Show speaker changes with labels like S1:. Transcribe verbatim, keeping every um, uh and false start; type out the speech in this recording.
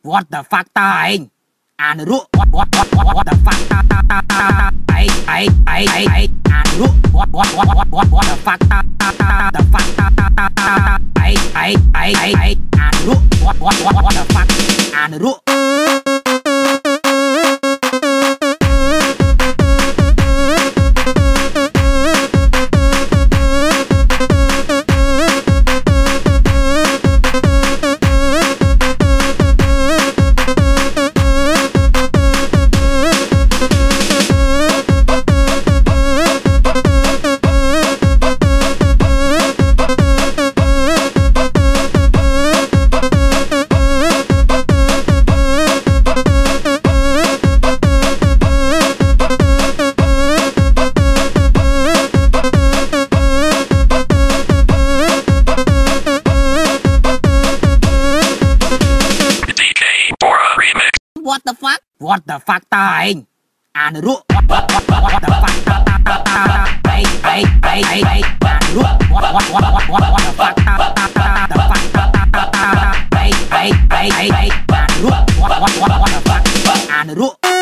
S1: what the fuck ta anh anh rú what what what what what the fuck ta ta ta ta ấy ấy ấy ấy ấy anh rú what what what what what what the fuck ta ta ta the fuck ta ta ta ta ấy ấy ấy ấy ấy anh rú what what what what the fuck anh rú. What the fuck? What the fuck ta anh anh rú what what what what the fuck ta ta ta ta ấy ấy ấy ấy ấy anh rú what what what what what what the fuck ta ta ta the fuck ta ta ta ta ấy ấy ấy ấy ấy anh rú what what what what the fuck anh rú.